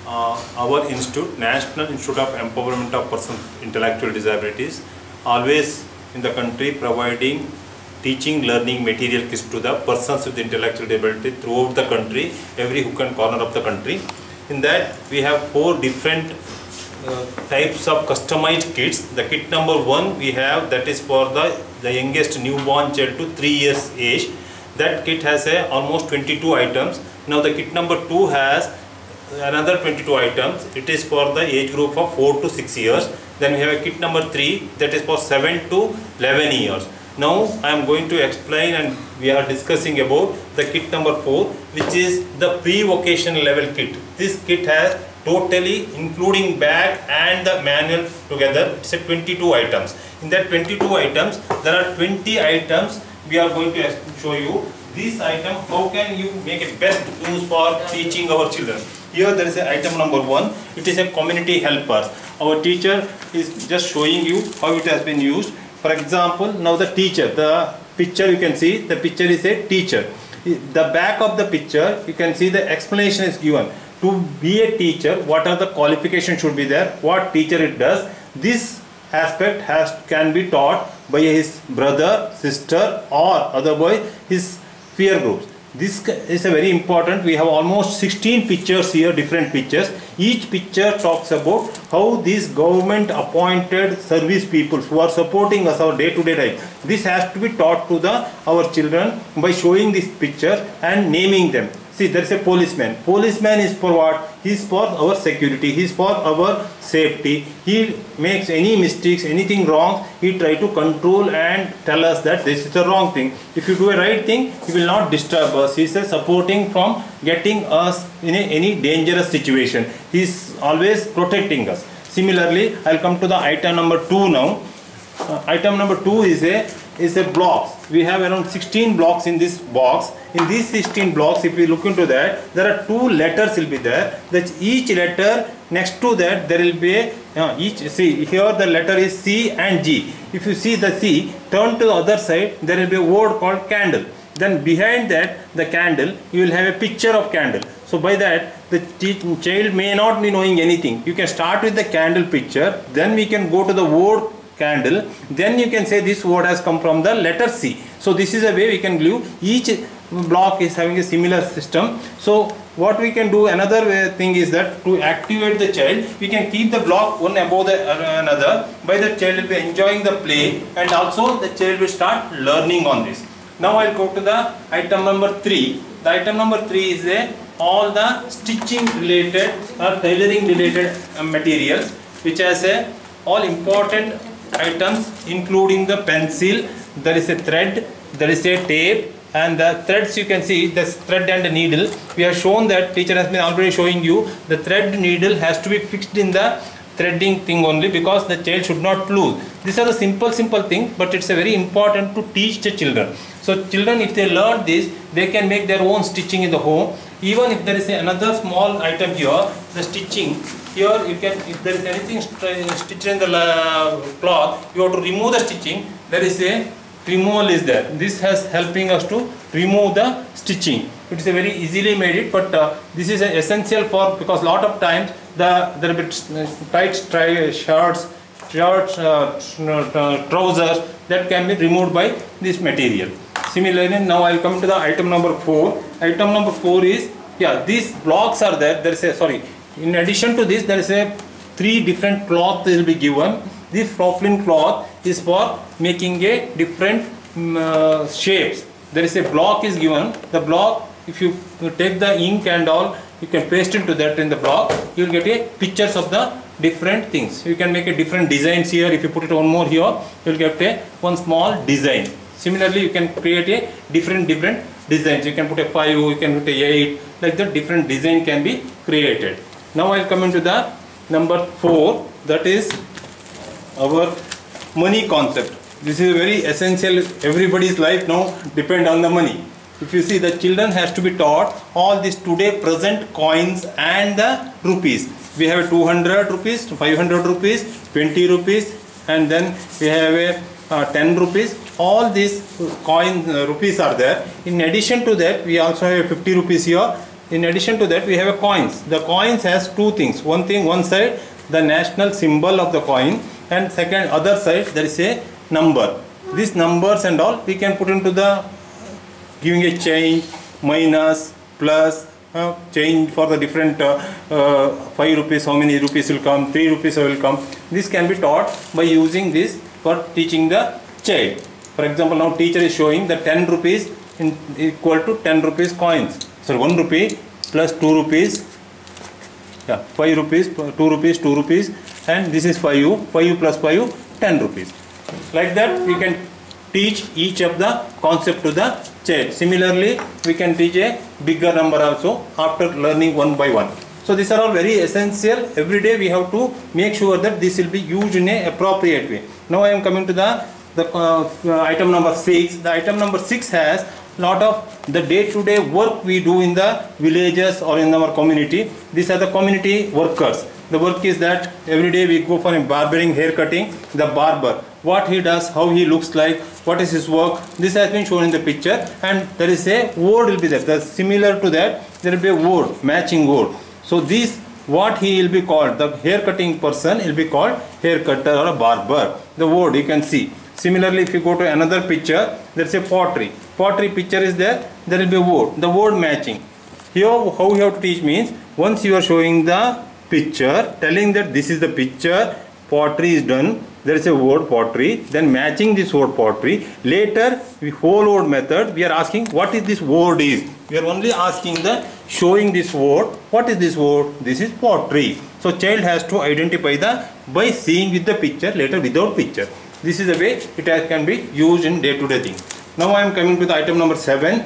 our institute, National Institute of Empowerment of Persons with Intellectual Disabilities, always in the country providing teaching learning material kits to the persons with intellectual disability throughout the country, every hook and corner of the country. In that we have 4 different types of customized kits. The kit number 1 we have, that is for the youngest newborn child to 3 years age. That kit has almost 22 items. Now the kit number 2 has another 22 items. It is for the age group of 4 to 6 years. Then we have a kit number 3 that is for 7 to 11 years. Now I am going to explain, and we are discussing about the kit number 4, which is the pre-vocational level kit. This kit has totally, including bag and the manual together, it's a 22 items. In that 22 items, there are 20 items we are going to show you. This item, how can you make a best use for teaching our children? Here there is a item number 1. It is a community helpers. Our teacher is just showing you how it has been used. For example, now the teacher, the picture you can see, the picture is a teacher. The back of the picture, you can see the explanation is given. To be a teacher, what are the qualifications should be there, what teacher it does. This aspect can be taught by his brother, sister, or otherwise his peer groups. This is a very important. We have almost 16 pictures here, different pictures. Each picture talks about how these government appointed service people who are supporting us our day-to-day life. This has to be taught to our children by showing this picture and naming them. See, there is a policeman. Policeman is for what? He is for our security. He is for our safety. He makes any mistakes, anything wrong, he try to control and tell us that this is the wrong thing. If you do a right thing, he will not disturb us. He is supporting from getting us in any dangerous situation. He is always protecting us. Similarly, I will come to the item number 2 now. Item number 2 is a blocks. We have around 16 blocks in this box. In these 16 blocks, if we look into that, there are 2 letters will be there. That each letter next to that there will be see here the letter is C and G. If you see the C, turn to the other side, there will be a word called candle. Then behind that the candle, you will have a picture of candle. So by that the child may not be knowing anything. You can start with the candle picture, then we can go to the word candle, then you can say this word has come from the letter C. So this is a way we can glue. Each block is having a similar system. So what we can do, another thing is that to activate the child, we can keep the block one above the another. By the child will be enjoying the play, and also the child will start learning on this. Now I will go to the item number 3. The item number 3 is all the stitching related or tailoring related materials, which has all important items, including the pencil. There is a thread, there is a tape, and the threads you can see, the thread and the needle. We have shown that, teacher has been already showing you, the thread needle has to be fixed in the threading thing only, because the child should not lose. These are the simple things, but it's a very important to teach the children. So children, if they learn this, they can make their own stitching in the home. Even if there is another small item here, the stitching, here you can, if there is anything stitched in the cloth, you have to remove the stitching. There is a removal is there. This has helping us to remove the stitching. It is a very easily made it, but this is essential for, because lot of times there will be tight shirts, trousers that can be removed by this material. Similarly, now I will come to the item number 4. Item number 4 is, these blocks are there. There is in addition to this, there is 3 different cloth will be given. This poplin cloth is for making a different shapes. There is a block is given. The block, if you take the ink and all, you can paste into that in the block. You will get a pictures of the different things. You can make a different designs here. If you put it one more here, you will get one small design. Similarly, you can create a different designs. You can put a 5, you can put a 8, like that different design can be created. Now I will come into the number 4, that is our money concept. This is very essential. Everybody's life now depend on the money. If you see, the children has to be taught all these today present coins and the rupees. We have 200 rupees, 500 rupees, 20 rupees, and then we have 10 rupees. All these coins rupees are there. In addition to that, we also have 50 rupees here. in addition to that we have a coins. The coins has two things. One side the national symbol of the coin, and second other side there is a number. These numbers and all we can put into the giving a change, minus, plus, change for the different 5 rupees, how many rupees will come, 3 rupees will come. This can be taught by using this for teaching the child. For example, now teacher is showing the 10 rupees equal to 10 rupees coins. So 1 rupee plus 2 rupees, 5 rupees, 2 rupees, 2 rupees, and this is 5 plus 5, 10 rupees. Like that we can teach each of the concept to the child. Similarly, we can teach a bigger number also after learning one by one. So these are all very essential. Every day we have to make sure that this will be used in a appropriate way. Now I am coming to the item number 6. The item number 6 has lot of the day-to-day work we do in the villages or in our community. These are the community workers. The work is that every day we go for a barbering, hair cutting. The barber, what he does, how he looks like, what is his work. This has been shown in the picture, and there is a word will be there. Similar to that, there will be a word, matching word. So this, what he will be called, the hair cutting person will be called hair cutter or a barber. The word you can see. Similarly, if you go to another picture, there is a pottery. Pottery picture is there. There will be a word. The word matching. Here, how you have to teach means, once you are showing the picture, telling that this is the picture, pottery is done, there is a word pottery, then matching this word pottery. Later, the whole word method, we are asking what is this word is. We are only asking the showing this word. What is this word? This is pottery. So child has to identify the by seeing with the picture, later without picture. This is the way it can be used in day-to-day thing. Now I am coming to the item number 7.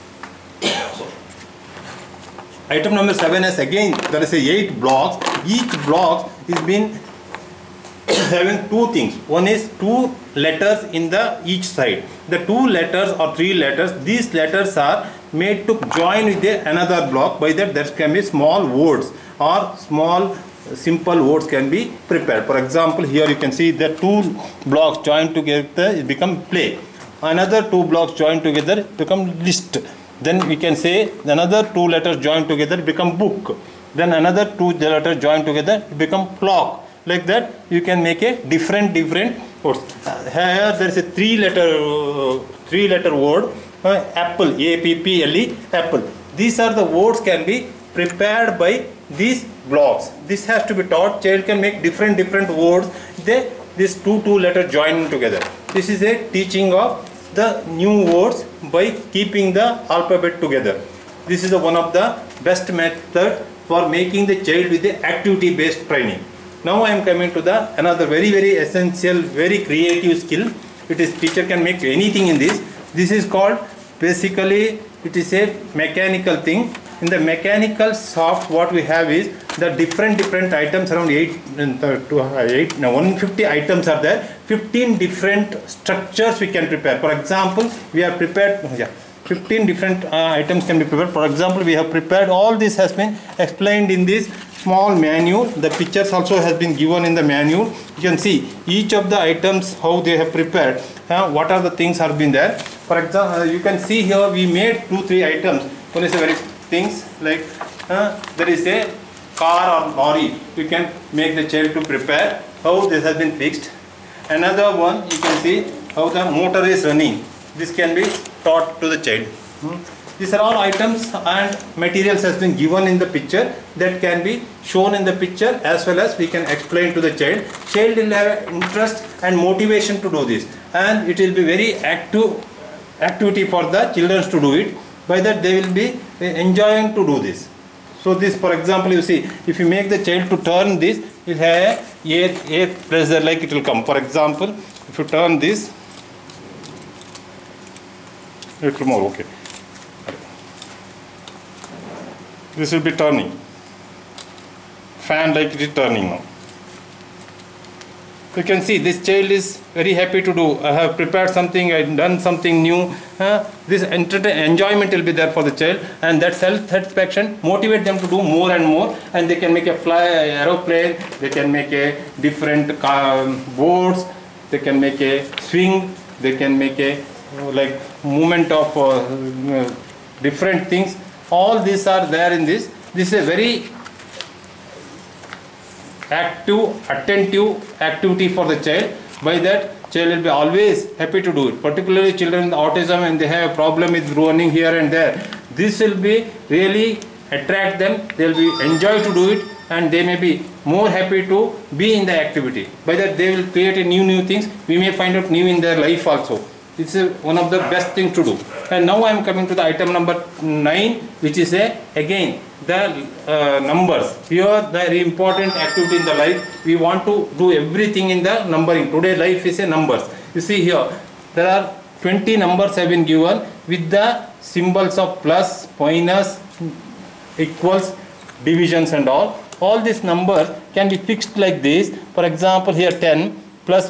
Item number 7 is again, there is a 8 blocks. Each block is been having two things. One is 2 letters in the each side. The 2 letters or 3 letters, these letters are made to join with another block. By that there can be small words or small simple words can be prepared. For example, here you can see the 2 blocks joined together, it become play. Another 2 blocks joined together become list. Then we can say another 2 letters joined together become book. Then another 2 letters joined together become clock. Like that you can make a different words. Here there is a 3 letter word, apple, A-P-P-L-E, apple. These are the words can be prepared by these blocks. This has to be taught. Child can make different words. These two letters join together. This is a teaching of the new words by keeping the alphabet together. This is one of the best method for making the child with the activity based training. Now I am coming to the another very essential, very creative skill. It is teacher can make anything in this. This is called, basically it is a mechanical thing. In the mechanical soft, what we have is the different items, around 150 items are there. 15 different structures we can prepare. For example, we have prepared 15 different items can be prepared. For example, we have prepared, all this has been explained in this small manual. The pictures also has been given in the manual. You can see each of the items how they have prepared, what are the things have been there. For example, you can see here we made 2-3 items. One is a very things like there is a car or lorry. You can make the child to prepare how this has been fixed. Another one you can see how the motor is running. This can be taught to the child. These are all items and materials has been given in the picture that can be shown in the picture, as well as we can explain to the child. Child will have interest and motivation to do this, and it will be very activity for the children to do it. By that they will be enjoying to do this. So this, for example, you see, if you make the child to turn this, it will have air pressure, like it will come. For example, if you turn this, little more, okay. This will be turning. Fan like it is turning now. You can see this child is very happy to do. I have prepared something, I have done something new. This enjoyment will be there for the child, and that self-satisfaction motivate them to do more and more, and they can make a aeroplane, they can make a different boards, they can make a swing, they can make a like movement of different things. all these are there in this. This is a very active, attentive activity for the child. By that, child will be always happy to do it. Particularly children with autism, and they have a problem with running here and there. This will be really attract them. They will be enjoy to do it, and they may be more happy to be in the activity. By that, they will create a new things. We may find out new in their life also. It's one of the best things to do. And now I am coming to the item number 9, which is again the numbers. Here the very important activity in the life. We want to do everything in the numbering. Today life is a numbers. You see here there are 20 numbers have been given with the symbols of plus, minus, equals, divisions and all. All these numbers can be fixed like this. For example, here 10 plus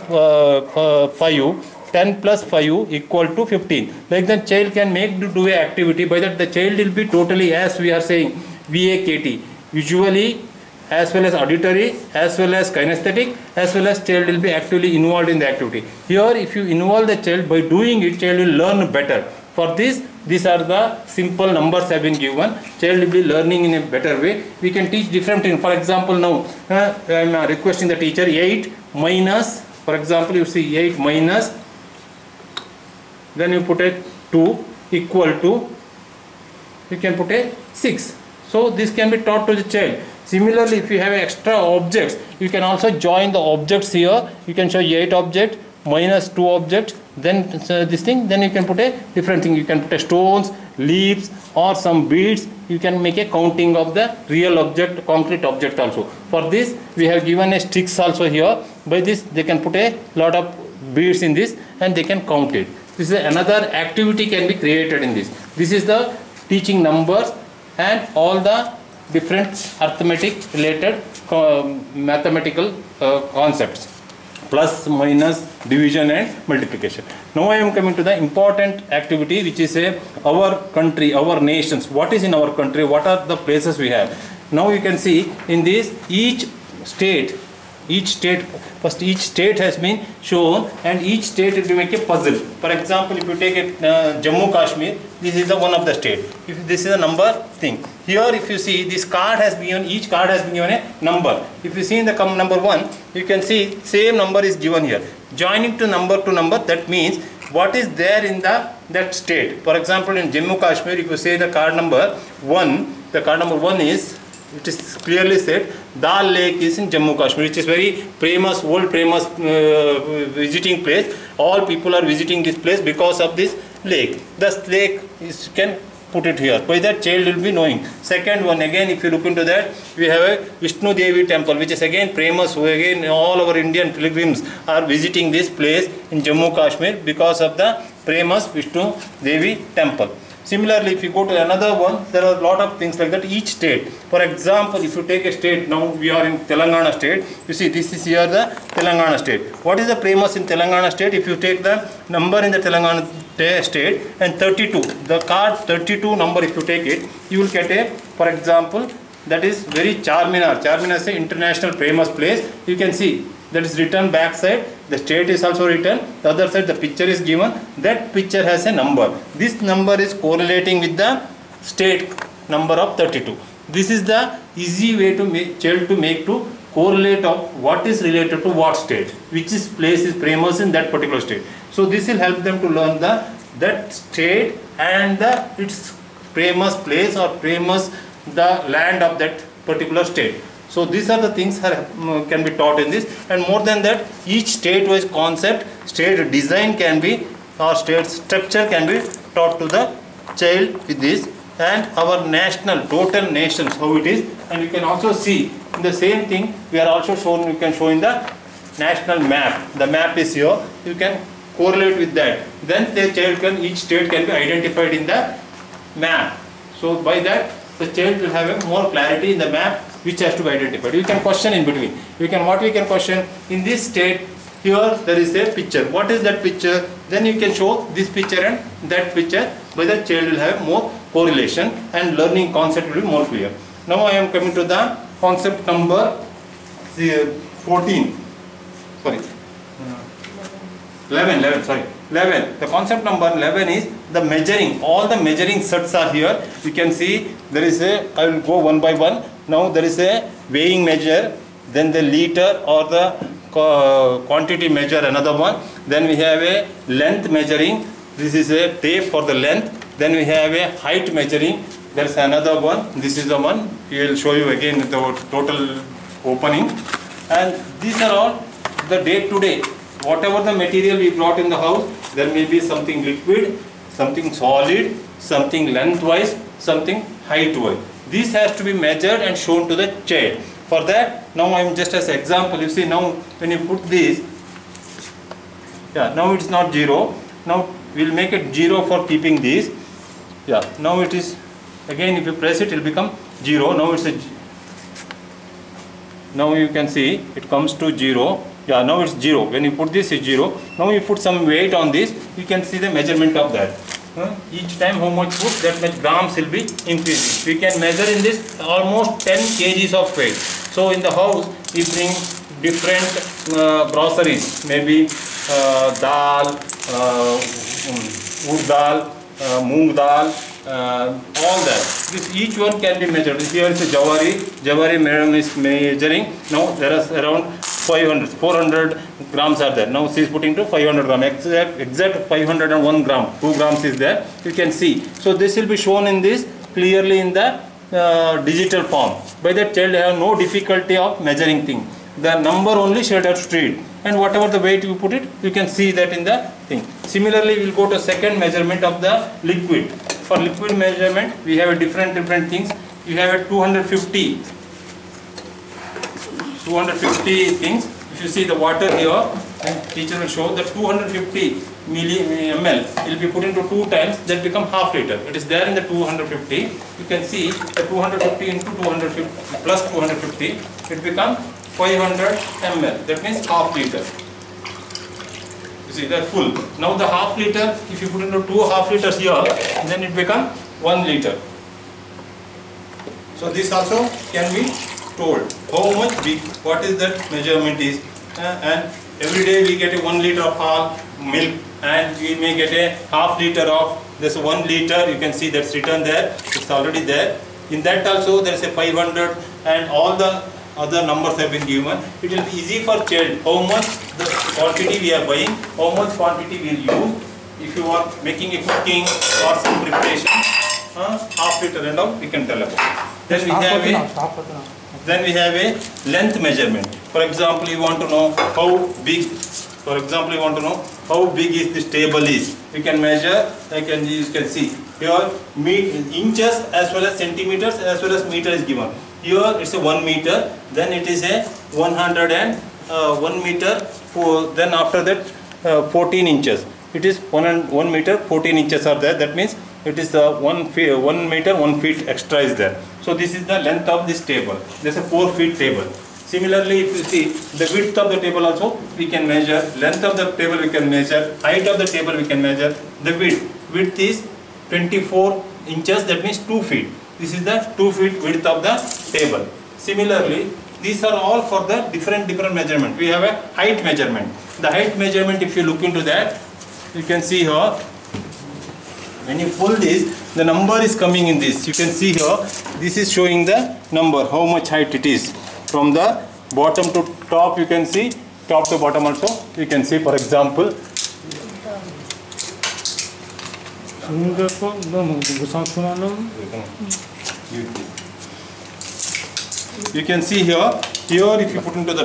5. 10 plus 5 equal to 15. Like that, child can make do a activity. By that, the child will be totally, as we are saying, VAKT, visually as well as auditory, as well as kinesthetic, as well as child will be actively involved in the activity. Here, if you involve the child by doing it, child will learn better. For this, these are the simple numbers have been given. Child will be learning in a better way. We can teach different things. For example, now I am requesting the teacher 8 minus, for example, you see 8 minus, then you put a 2 equal to, you can put a 6. So this can be taught to the child. Similarly, if you have extra objects, you can also join the objects here. You can show 8 objects minus 2 objects, then this thing, then you can put a different thing. You can put a stones, leaves or some beads. You can make a counting of the real object, concrete object also. For this, we have given a sticks also here. By this, they can put a lot of beads in this and they can count it. This is another activity can be created in this. This is the teaching numbers and all the different arithmetic related mathematical concepts. Plus, minus, division and multiplication. Now I am coming to the important activity, which is our country, our nations. What is in our country? What are the places we have? Now you can see in this each state first each state has been shown, and each state will make a puzzle. For example, if you take a Jammu Kashmir, this is the one of the state. If this is a number thing. Here if you see this card has been given, each card has been given a number. If you see in the number 1, you can see same number is given here. Joining to number, that means what is there in that state. For example, in Jammu Kashmir, if you say the card number 1, the card number 1 is, it is clearly said Dal Lake is in Jammu Kashmir, which is very famous, world famous visiting place. All people are visiting this place because of this lake. This lake is, can put it here. By that, child will be knowing. Second one, again if you look into that, we have a Vishnu Devi temple, which is again famous, who again all our Indian pilgrims are visiting this place in Jammu Kashmir because of the famous Vishnu Devi temple. Similarly, if you go to another one, there are a lot of things like that. Each state, for example, if you take a state, now we are in Telangana state, you see this is here the Telangana state. What is the famous in Telangana state? If you take the number in the Telangana state and 32, the card 32 number, if you take it, you will get a, for example, that is very Charminar. Charminar is an international famous place. You can see that is written back side, the state is also written, the other side the picture is given, that picture has a number. This number is correlating with the state number of 32. This is the easy way to make child to make to correlate of what is related to what state, which is place is famous in that particular state. So this will help them to learn that state and its famous place or famous the land of that particular state. So these are the things can be taught in this, and more than that, each state-wise concept, state design can be, or state structure can be taught to the child with this, and our national, total nations, how it is, and you can also see in the same thing, we are also shown, you can show in the national map. The map is here, you can correlate with that. Then the child can, each state can be identified in the map. So by that, the child will have a more clarity in the map which has to be identified. You can question in between. What we can question in this state, here there is a picture. What is that picture? Then you can show this picture and that picture. By that, child will have more correlation and learning concept will be more clear. Now I am coming to the concept number 14. Sorry. 11, sorry. 11. The concept number 11 is the measuring. All the measuring sets are here. You can see there is a, I will go one by one. Now there is a weighing measure, then the liter or the quantity measure, another one. Then we have a length measuring. This is a tape for the length. Then we have a height measuring. There is another one. This is the one. We will show you again the total opening. And these are all the day to day. Whatever the material we brought in the house, there may be something liquid, something solid, something lengthwise, something height-wise. This has to be measured and shown to the child. For that, now I am just as example. You see now when you put this, yeah, now it's not 0. Now we will make it 0 for keeping this. Yeah, now it is, again if you press it, it will become 0. Now it's a, now you can see it comes to 0. Yeah, now it's 0. When you put this, it's 0. Now you put some weight on this, you can see the measurement of that. Each time how much put, that much grams will be increasing. We can measure in this almost 10 kgs of weight. So in the house, we bring different groceries, maybe dal, urd dal, moong dal, all that. This each one can be measured. Here is a jawari madam is measuring. Now there is around 400 grams are there. Now she is putting to 500 gram, exact 501 gram, 2 grams is there. You can see. So this will be shown in this clearly in the digital form. By that child have no difficulty of measuring thing. The number only should have street. And whatever the weight you put it, you can see that in the thing. Similarly, we will go to second measurement of the liquid. For liquid measurement, we have a different things. You have a 250 things. If you see the water here, and teacher will show that 250 ml will be put into 2 times, that become half liter. It is there in the 250. You can see the 250 into 250 plus 250, it becomes 500 ml. That means half liter. You see that full. Now the half liter, if you put into 2 half liters here, then it becomes 1 liter. So this also can be told how much big, what is that measurement is, and every day we get a 1 liter of milk, and we may get a half liter of this 1 liter. You can see that's written there, it's already there. In that also there is a 500 and all the other numbers have been given. It will be easy for child how much the quantity we are buying, how much quantity we will use. If you are making a cooking or some preparation, half liter and all we can tell about. Then we have a length measurement. For example, you want to know how big. For example, you want to know how big is this table is. We can measure. You can see here inches as well as centimeters as well as meter is given. Here it's a 1 meter. Then it is a 1 meter. Then after that 14 inches. It is 1 meter 14 inches are there. That means it is 1 meter 1 feet extra is there. So this is the length of this table. This is a 4 feet table. Similarly, if you see the width of the table also we can measure, length of the table we can measure, height of the table we can measure, the width. Width is 24 inches, that means 2 feet. This is the 2 feet width of the table. Similarly, these are all for the different measurement. We have a height measurement. The height measurement, if you look into that, you can see here, when you pull this, the number is coming in this. You can see here, this is showing the number, how much height it is. From the bottom to top, you can see, top to bottom also, you can see, for example. You can see here if you put into the